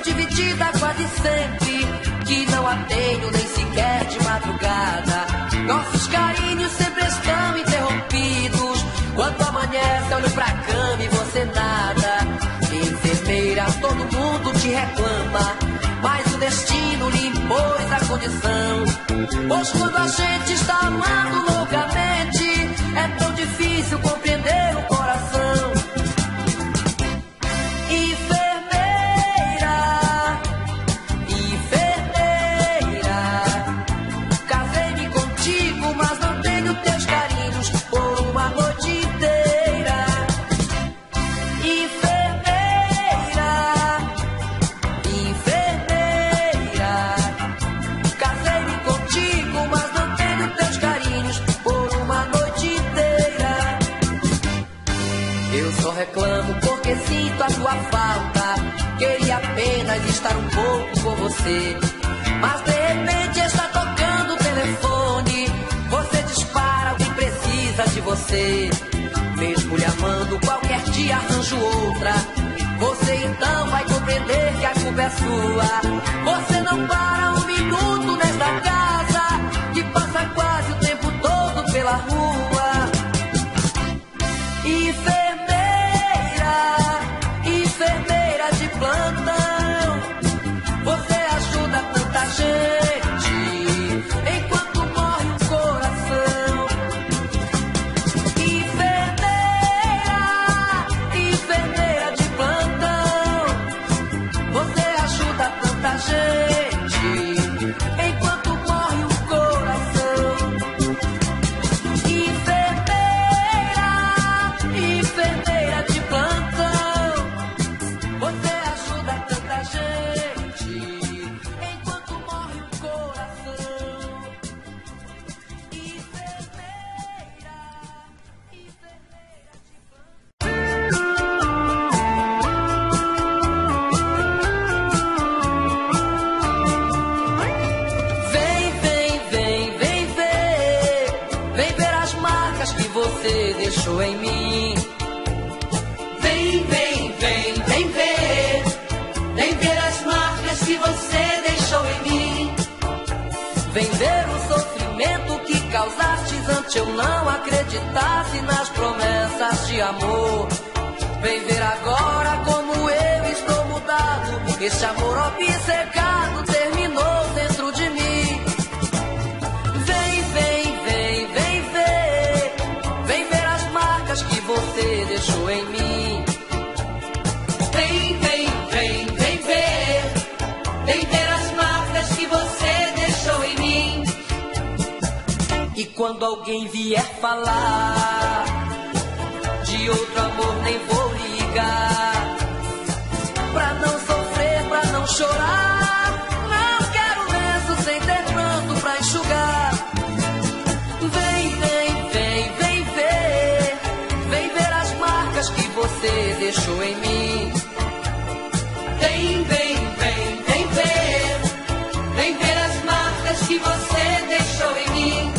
dividida quase sempre, que não a tenho nem sequer de madrugada. Nossos carinhos sempre estão interrompidos. Quando amanhece, olho pra cama e você nada. Enfermeira, todo mundo te reclama, mas o destino lhe impôs a condição. Pois quando a gente está amando loucamente, é tão difícil compreender o coração. Enfermeira, enfermeira, casei-me contigo, mas não tenho teus carinhos por uma noite inteira. Enfermeira, enfermeira, casei-me contigo, mas não tenho teus carinhos por uma noite inteira. Eu só reclamo porque sinto a tua falta. Queria apenas estar um pouco com você, mas de repente está tocando o telefone. Você dispara, alguém precisa de você. Mesmo lhe amando, qualquer dia arranjo outra. Você então vai compreender que a culpa é sua. Você não para um minuto nesta casa, que passa quase o tempo todo pela rua. Enfermeira, enfermeira de plantão, você ajuda tanta gente enquanto morre o coração. Enfermeira, enfermeira de plantão, você ajuda tanta gente enquanto morre o coração. Enfermeira, enfermeira de plantão, você ajuda tanta gente enquanto morre o coração. Enfermeira, enfermeira de vem ver as marcas que você deixou em mim. Vem ver as marcas que você deixou em mim. Vem ver o sofrimento que causastes antes eu não acreditasse nas promessas de amor. Vem ver agora como eu estou mudado. Esse amor obcecado terminou dentro de mim. Vem ver as marcas que você deixou em mim. Vem ver as marcas que você deixou em mim. E quando alguém vier falar de outro amor, nem vou ligar. Pra não sofrer, pra não chorar, não quero lenço sem ter pranto pra enxugar. Vem ver as marcas que você deixou em mim. Vem ver as marcas que você deixou em mim.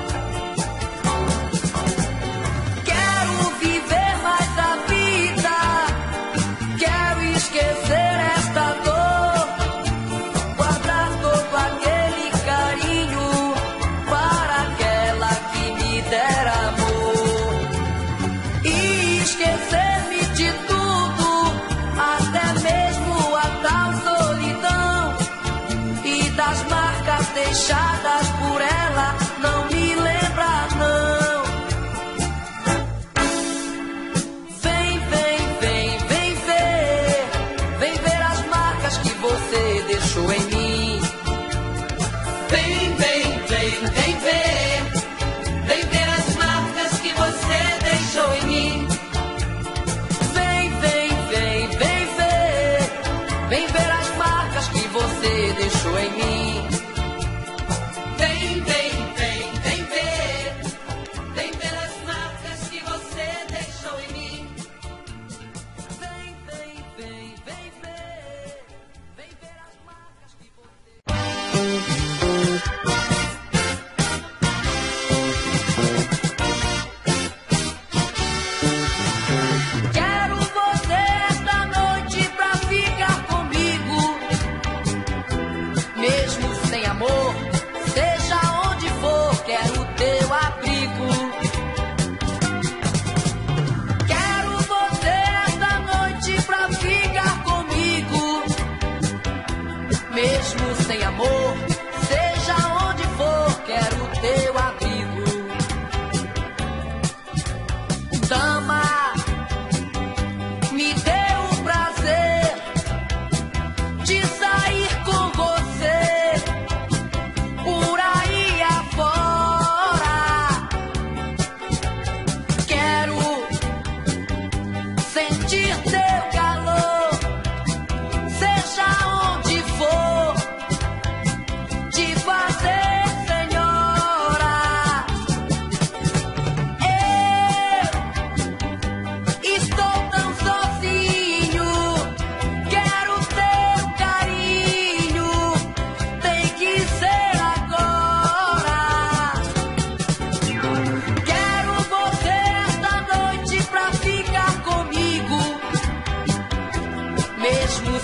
Quero viver mais a vida, quero esquecer esta dor, guardar todo aquele carinho para aquela que me der amor, e esquecer-me de tudo, até mesmo a tal solidão, e das marcas deixadas por ela não me lembra não. Vem ver as marcas que você deixou em mim. Vem ver as marcas que você deixou em mim. Vem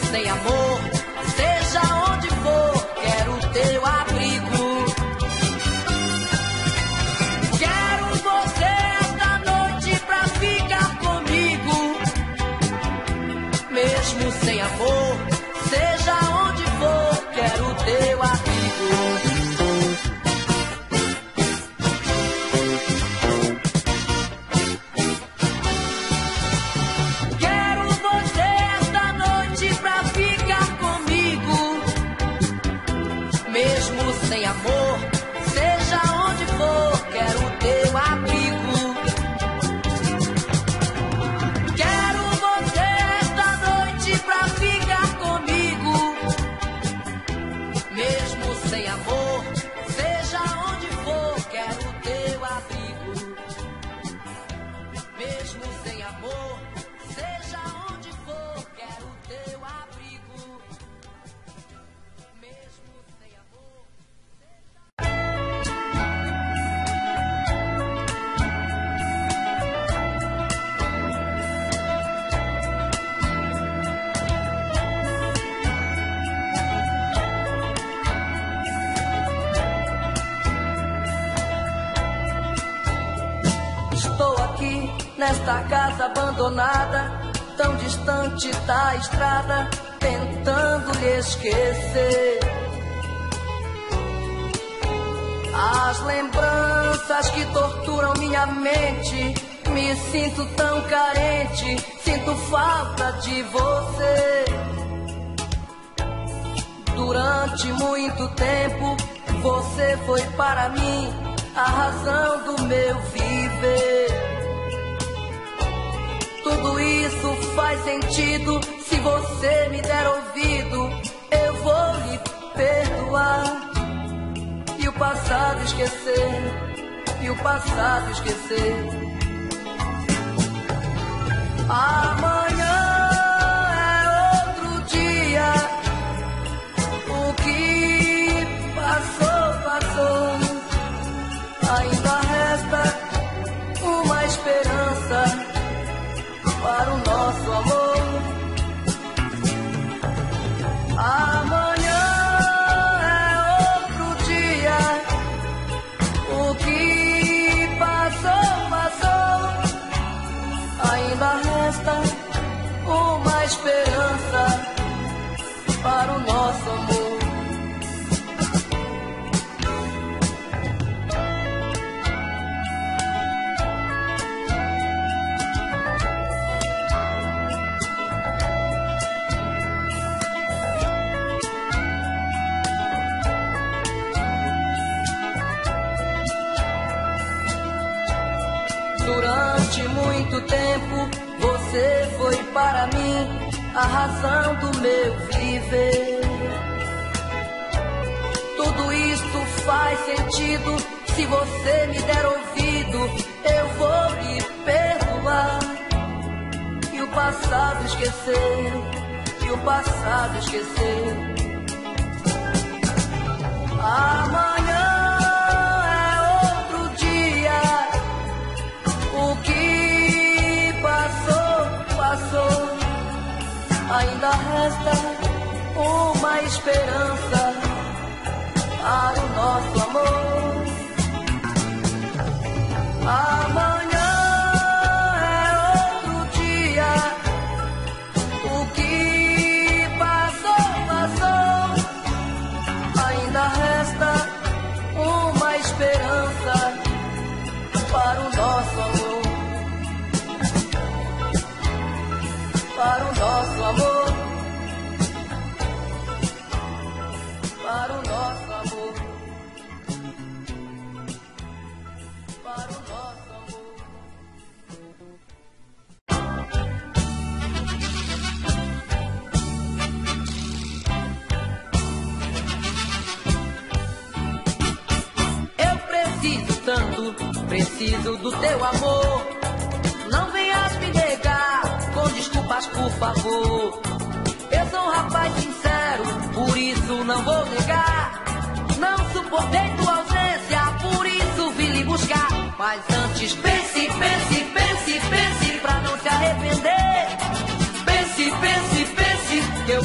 sem amor, seja onde for, quero teu abrigo. Quero você esta noite pra ficar comigo, mesmo sem amor, seja onde for, quero teu abrigo. Sem amor, seja onde for, quero teu abrigo. Quero você esta noite pra ficar comigo, mesmo sem amor, seja onde for, quero teu abrigo. Mesmo sem amor, seja onde for, quero teu abrigo. Mesmo sem amor. Estou aqui nesta casa abandonada, tão distante da estrada, tentando lhe esquecer. As lembranças que torturam minha mente, me sinto tão carente, sinto falta de você. Durante muito tempo, você foi para mim a razão do meu viver. Tudo isso faz sentido se você me der ouvido. Eu vou lhe perdoar e o passado esquecer, e o passado esquecer. Amanhã é outro dia, o que passou, passou. Ainda resta uma esperança para o nosso amor. Amanhã é outro dia, o que passou, passou. Ainda resta uma esperança para o nosso amor. Durante muito tempo, você foi para mim a razão do meu viver. Tudo isto faz sentido se você me der ouvido. Eu vou lhe perdoar e o passado esquecer, e o passado esquecer. Amanhã ainda resta uma esperança para o nosso amor. Amanhã é outro dia, o que passou, passou. Ainda resta uma esperança para o nosso amor. Para o nosso amor, para o nosso amor, para o nosso amor. Eu preciso tanto, preciso do teu amor. Não venhas me negar com desculpas, por favor. Eu sou um rapaz sincero, por isso não vou negar. Não suportei tua ausência, por isso vim lhe buscar. Mas antes pense, pense, pense, pense, pra não se arrepender. Pense, pense, pense, que eu preciso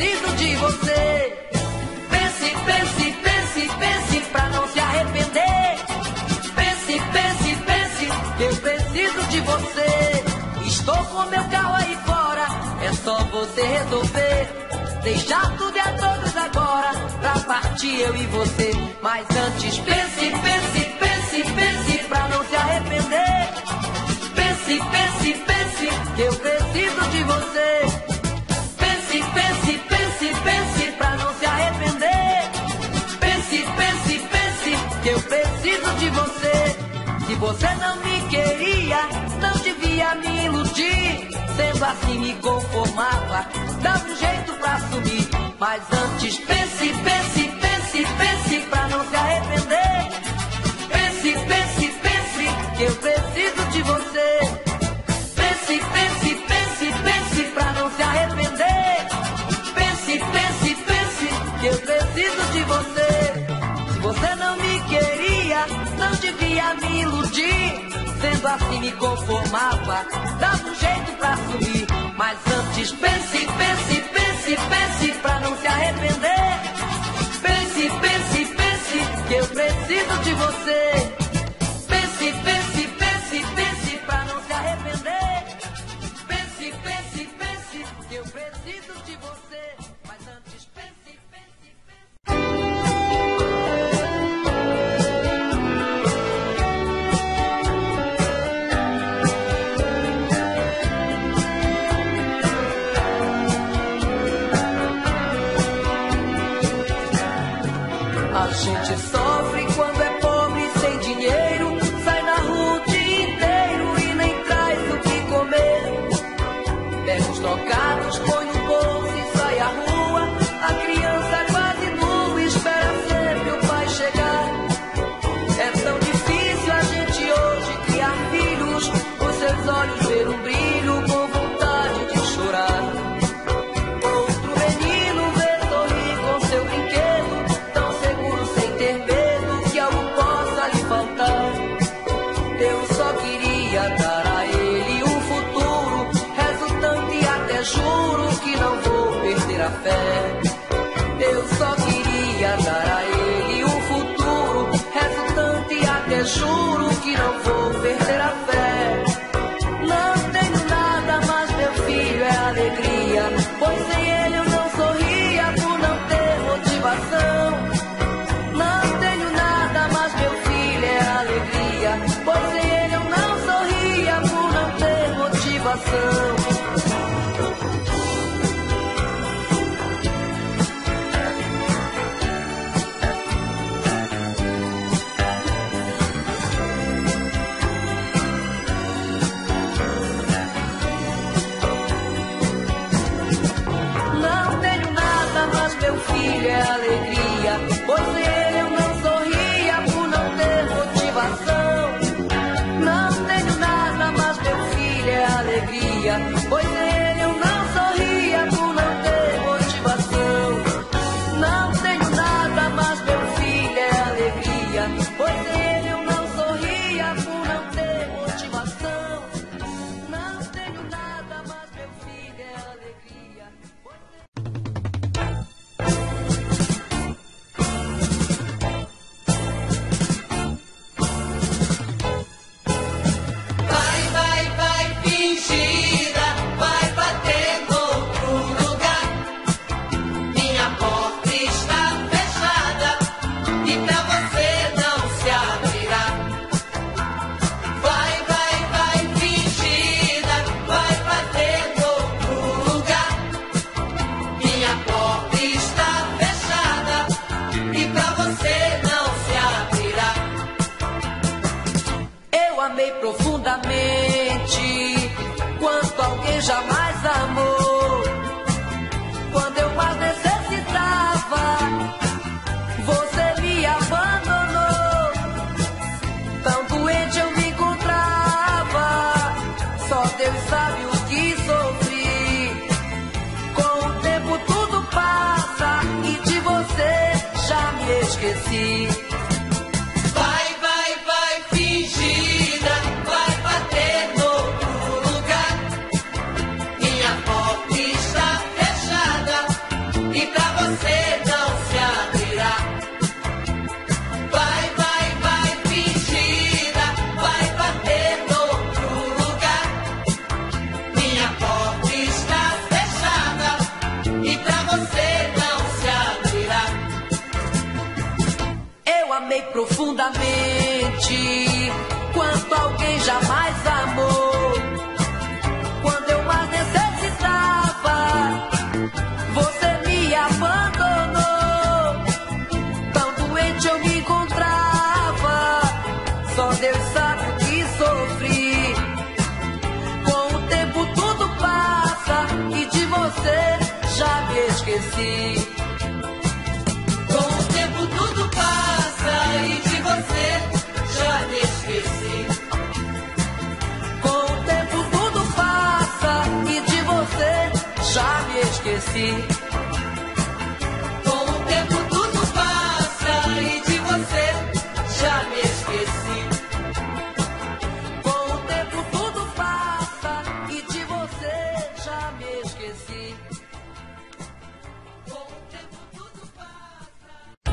preciso de você. Pense, pense, pense, pense pra não se arrepender. Pense, pense, pense que eu preciso de você. Estou com meu carro aí fora, é só você resolver. Deixar tudo e a todos agora, pra partir eu e você. Mas antes pense, pense, pense, pense pra não se arrepender. Pense, pense, pense que eu preciso de você. Pense, pense, pense, pense pra não se arrepender. Pense, pense, pense que eu preciso de você. Se você não me queria, não devia me iludir. Sendo assim me conformava, dava um jeito pra sumir. Mas antes pense, pense, pense, pense pra não se arrepender. Pense, pense, pense que eu preciso de você. Pense, pense, pense, pense pra não se arrepender. Pense, pense, pense que eu preciso de você. Se você não me queria, não devia me iludir. Sendo assim me conformava, dava um jeito pra sumir. Mas antes pense, pense, pense, pense pra não se arrepender. Pense, pense, pense que eu preciso de você. Pense, pense, pense, pense pra não se arrepender. Pense, pense, pense que eu preciso de você. Mas antes pense, pense, pense. A gente sofre quando é pobre sem dinheiro. Sai na rua o dia inteiro e nem traz o que comer. Pega os trocados, põe no bolso e sai à rua. A criança quase nua espera sempre o pai chegar. É tão difícil a gente hoje criar filhos. Os seus olhos ver um brilho com vontade de chorar. Outro menino vê sorrir com seu brinquedo, sem ter medo que algo possa lhe faltar. Eu só queria dar a ele um futuro, rezo tanto e até juro que não vou perder a fé. Eu só queria dar a ele um futuro, rezo tanto e até juro que não vou perder a fé. Não tenho nada, mas meu filho é alegria, pois sem ele eu não sorria por não ter motivação. Não tenho nada, mas meu filho é alegria, pois sem ele eu não sorria por não ter motivação. Não tenho nada, mas meu filho é alegria, pois sem ele eu não sorria por não ter motivação. Não tenho nada, mas meu filho é alegria, pois sem ele eu não sorria por não ter motivação. Não tenho nada, mas meu filho é alegria, pois sem ele eu não sorria por não ter motivação. Não tenho nada, mas meu filho é alegria. Amei profundamente quanto alguém jamais amou. Quando eu mais necessitava, você me abandonou. Tão doente eu me encontrava, só Deus sabe o que sofri. Com o tempo tudo passa e de você já me esqueci. profundamente quanto alguém jamais amou. Quando eu mais necessitava, você me abandonou. Tão doente eu me encontrava, só Deus sabe o que sofri. Com o tempo tudo passa e de você já me esqueci. Com o tempo tudo passa e de você já me esqueci. Com o tempo tudo passa e de você já me esqueci. Com o tempo tudo passa e de você já me esqueci. Com o tempo tudo passa e de você já me esqueci. Com o tempo tudo passa.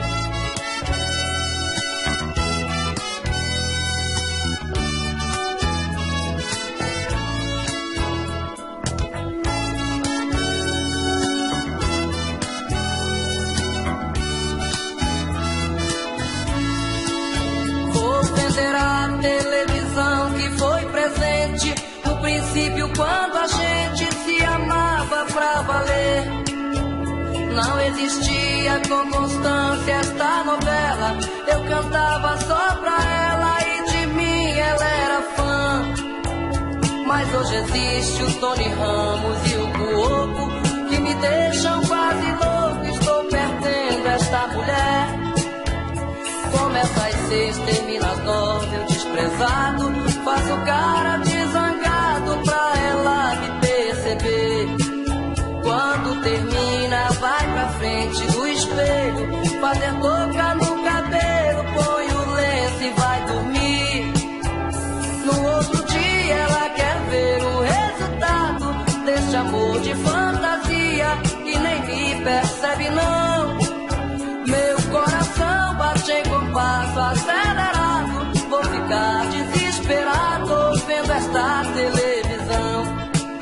Vou vender a televisão que foi presente no princípio quando a gente se amava pra valer. Não existia com constância esta novela, eu cantava só pra ela e de mim ela era fã. Mas hoje existe o Tony Ramos e o Cuoco que me deixam quase louco, estou perdendo esta mulher. Começa às 6, termina às 9, eu desprezado, faço cara de zangado pra ela me perceber. Quando termina, vai pra frente do espelho, fazer touca no cabelo, põe o lenço e vai dormir. No outro dia ela quer ver o resultado deste amor de fantasia que nem me percebe não. Meu coração bate em compasso acelerado, vou ficar desesperado vendo esta televisão.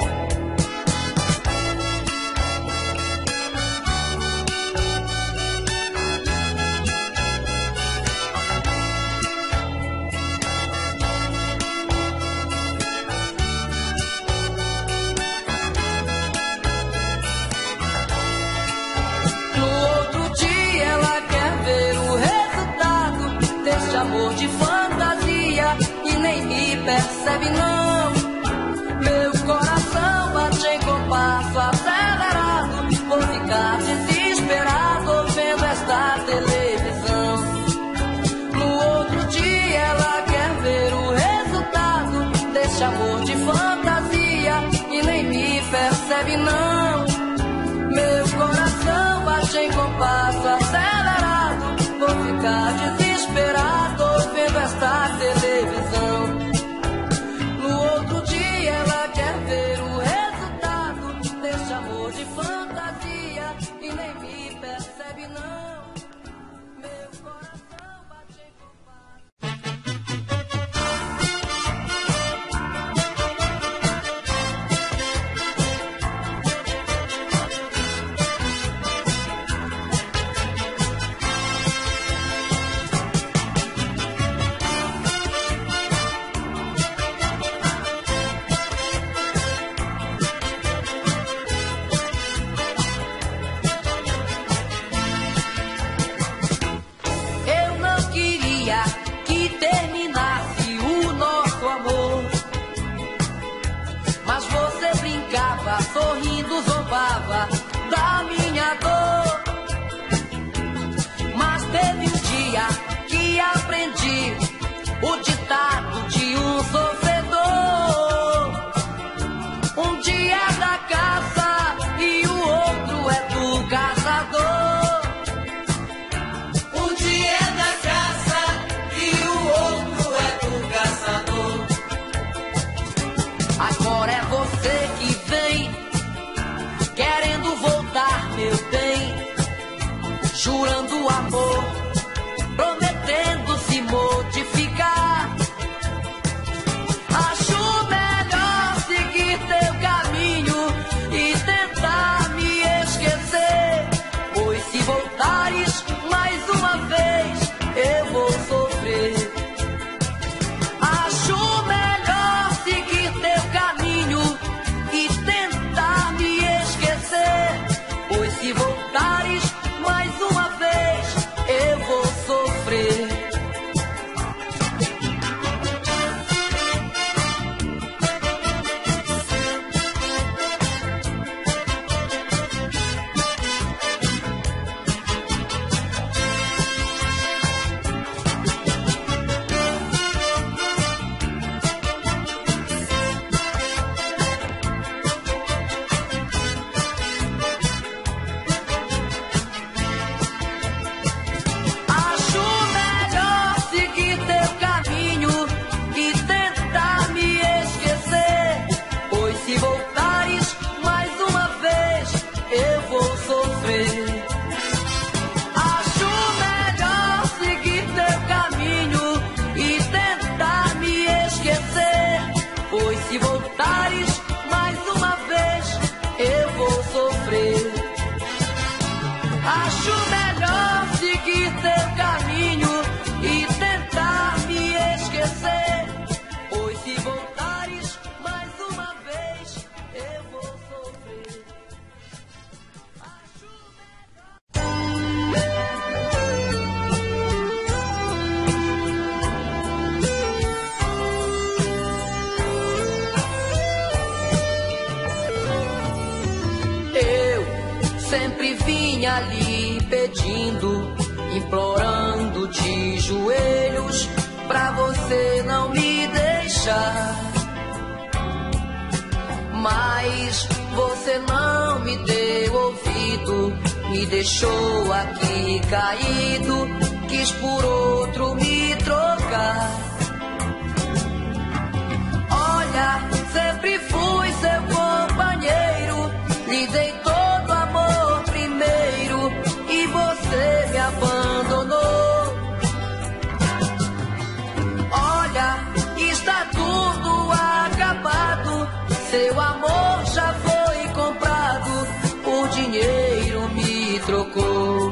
No outro dia ela quer ver o resultado deste amor de fantasia e nem me percebe não. Meu coração bate em compasso acelerado, vou ficar desesperado vendo esta televisão. No outro dia ela quer ver o resultado deste amor de fantasia e nem me percebe não. Meu coração bate em compasso acelerado, vou ficar desesperado vendo esta televisão. No outro dia ela quer ver o resultado deste amor de fantasia e nem me percebe não. Meu coração bate em compasso. sempre vinha lhe pedindo, implorando de joelhos pra você não me deixar. Mas você não me deu ouvido, me deixou aqui caído, quis por outro me trocar. Olha, sempre fui seu companheiro, lhe dei todo amor primeiro e você me abandonou. Olha, está tudo acabado, seu amor já foi comprado, por dinheiro me trocou.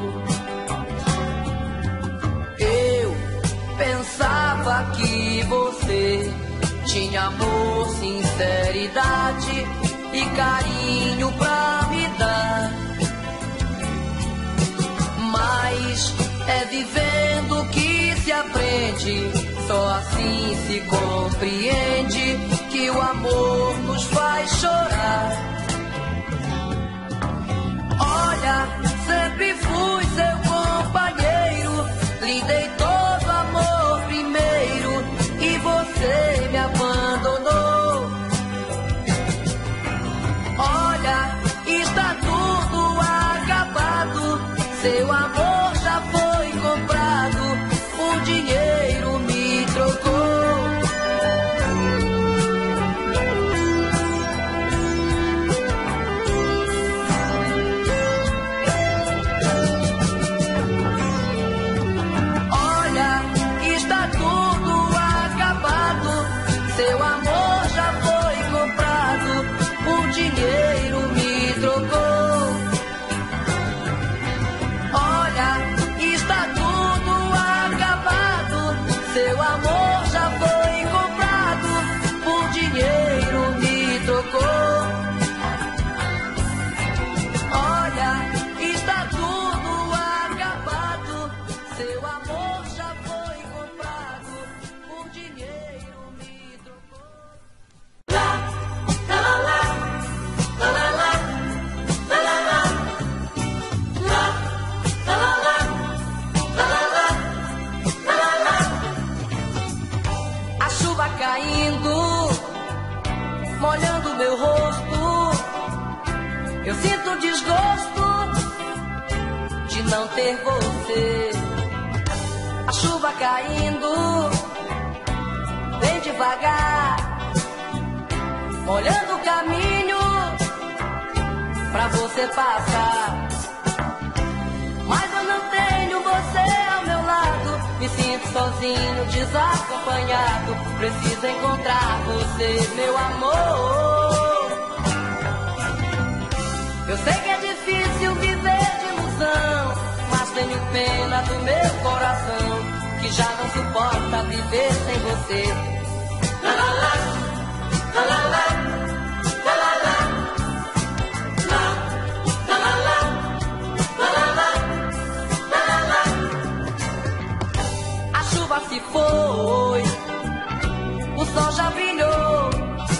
Eu pensava que você tinha amor, sinceridade e carinho pra me dar. Mas é vivendo que se aprende, só assim se compreende que o amor nos faz chorar. Olha, sempre fui seu companheiro, lhe dei todo amor primeiro e você me abandonou. Olha, está tudo acabado, seu amor já foi comprado, por dinheiro me trocou. Olha, está tudo acabado, seu amor já foi comprado, por dinheiro me trocou. Olha, está tudo acabado, seu amor já foi comprado, por dinheiro me trocou. Olha, está tudo acabado, seu amor já foi comprado, por dinheiro me trocou. A chuva caindo, molhando meu rosto, eu sinto desgosto de não ter você. A chuva caindo, bem devagar, molhando o caminho pra você passar. Mas eu não tenho você ao meu lado, me sinto sozinho, desacompanhado. Preciso encontrar você, meu amor. Eu sei que é difícil viver de ilusão, mas tenho pena do meu coração, que já não suporta viver sem você. La la la, la la la, la la la, la la la, la la la, la la la. A chuva se foi, o sol já brilhou,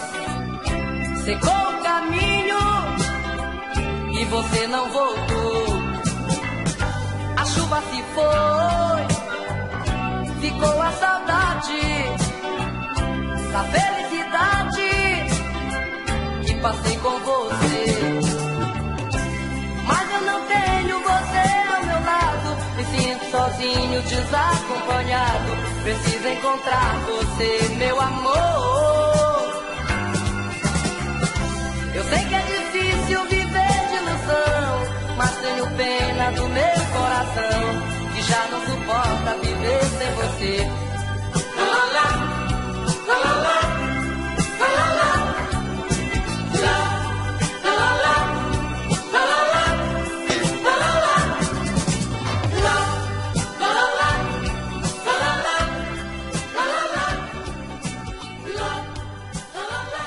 secou o caminho e você não voltou. A chuva se foi, ficou a saudade da felicidade que passei com você. Mas eu não tenho você ao meu lado, me sinto sozinho, desacompanhado. Preciso encontrar você, meu amor. Eu sei que é difícil viver de ilusão, mas tenho pena do meu coração, que já não suporta viver sem você. La la la, la la la, la la la, la la la, la la la, la la la, la la la, la la la, la la la, la la la.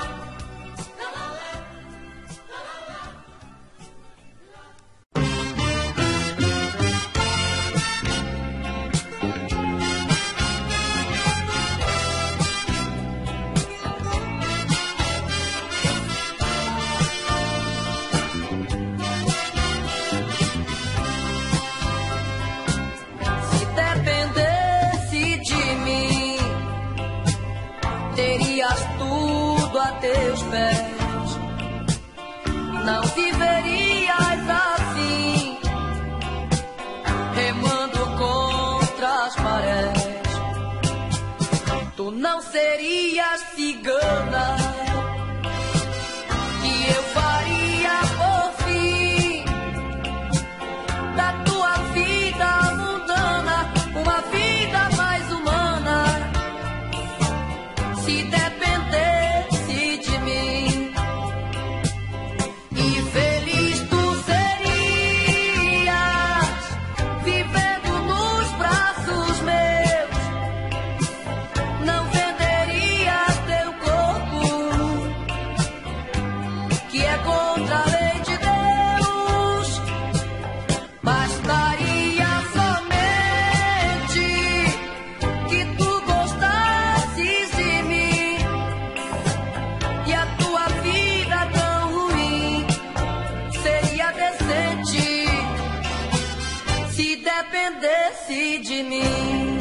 que é contra a lei de Deus. Bastaria somente que tu gostasses de mim, e a tua vida tão ruim seria decente se dependesse de mim.